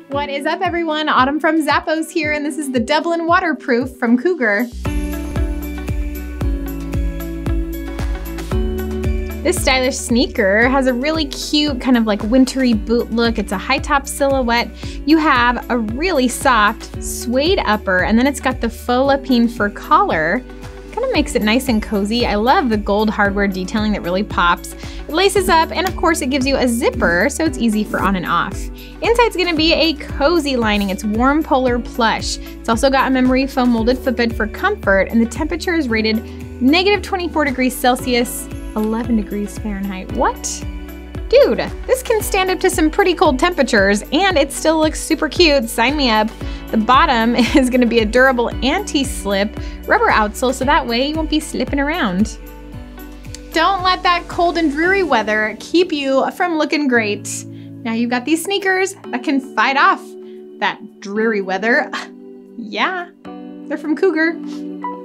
What is up, everyone? Autumn from Zappos here, and this is the Dublin Waterproof from Cougar. This stylish sneaker has a really cute kind of like wintry boot look. It's a high top silhouette. You have a really soft suede upper, and then it's got the Faux Lapin fur collar. Kind of makes it nice and cozy. I love the gold hardware detailing that really pops. It laces up, and of course it gives you a zipper, so it's easy for on and off. Inside's gonna be a cozy lining. It's warm Polar Plush. It's also got a memory foam molded footbed for comfort, and the temperature is rated -24 degrees Celsius, 11 degrees Fahrenheit. What? Dude, this can stand up to some pretty cold temperatures, and it still looks super cute. Sign me up. The bottom is gonna be a durable anti-slip rubber outsole, so that way you won't be slipping around. Don't let that cold and dreary weather keep you from looking great. Now you've got these sneakers that can fight off that dreary weather. Yeah, they're from Cougar.